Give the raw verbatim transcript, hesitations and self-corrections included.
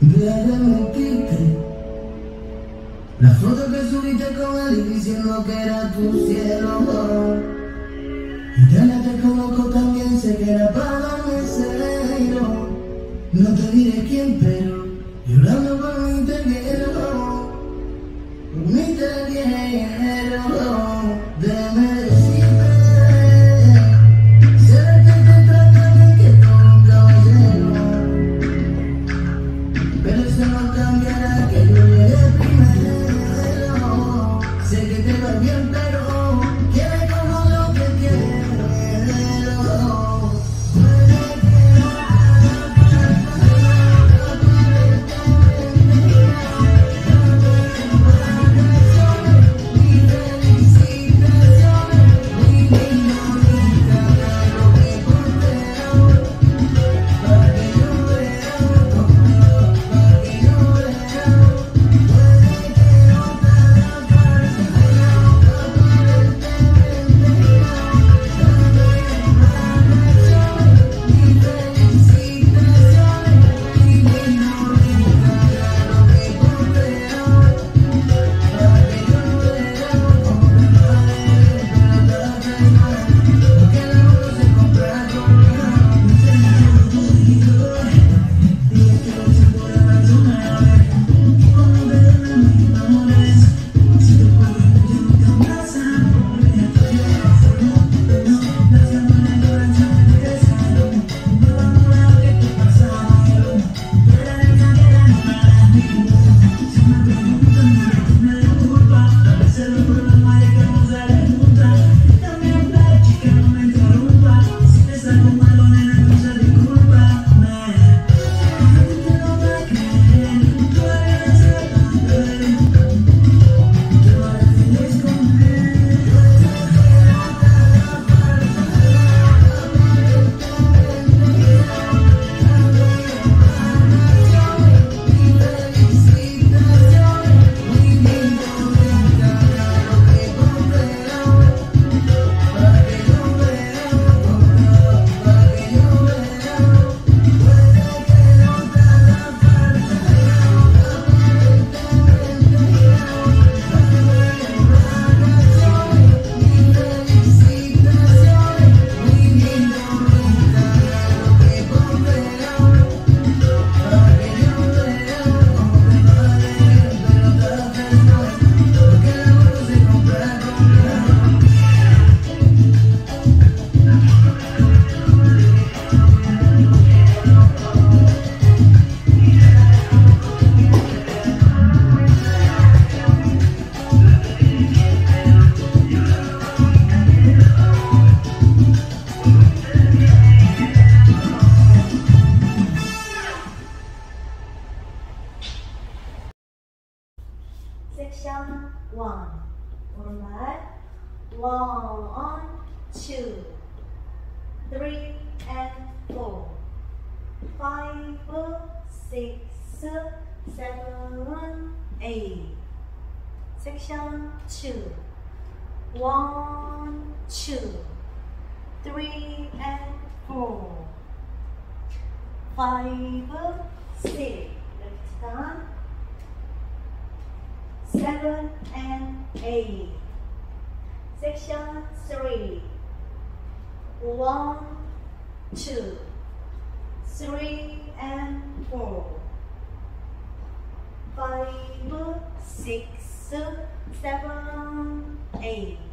Deja de mentirte. La foto que subiste con él y diciendo que era tu cielo. Y ya no te conozco también, sé que era para darme cero. No te diré quién, pero llorando por mí te quiero. Por mí te quiero. Déjame decirte, sé que te trata bien, que todo un caballero. Pero eso no cambiará que yo llegué primero. Sé que te va bien, pero quiere como lo que quiero. Section one. Alright. One, two, three, and four. Five, six, seven, eight. Section two. One, two, three, and four. Five, six. Left hand. Seven and eight. Section three. One, two, three, and four. Five, six, seven, eight.